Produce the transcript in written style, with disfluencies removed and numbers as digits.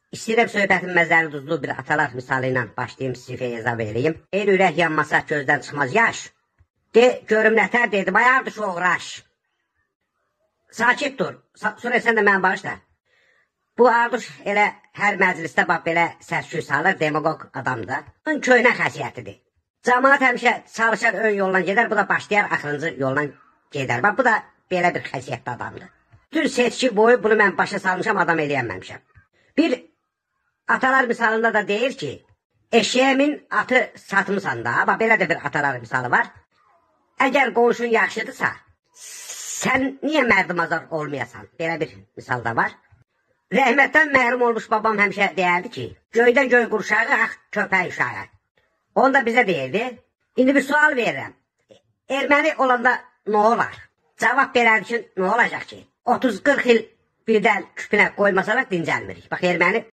İstəyirəm söhbətin məzəli duzlu bir atalar misalı ilə başlayayım, sizə izah vereyim. El ürək yanmasa gözdən çıxmaz yaş. De, görüm nətər dedim, ayardı şu uğraş. Sakit dur, sonra sən də mən bağışla. Bu Arduş elə hər məclisdə bax belə səs-küy salır, demagog adamdır. Bunun köynə xəsiyyətidir. Cəmaat həmişə çalışar ön yoldan gedər, bu da başlayar axırıncı yoldan gedər. Bax, bu da belə bir xəsiyyətli adamdır. Bütün seçki boyu bunu mən başa salmışam, adam eləyənməmişəm. Bir atalar misalında da deyir ki, eşeğimin atı satmışsan da, bax belə də bir atalar misalı var. Əgər qonşun yaxşıdırsa, sən niyə mərdimazar olmayasan? Belə bir misal da var. Rəhmətdən məhrum olmuş babam həmişə deyərdi ki, göydən göy qurşağı, ax köpək uşağı. Onu da bizə deyirdi. İndi bir sual verirəm. Erməni olanda nə olar? Cavab verər ki, nə olacaq ki? 30-40 il birdən küpünə qoymasalar dincəlmirik. Bax, erməni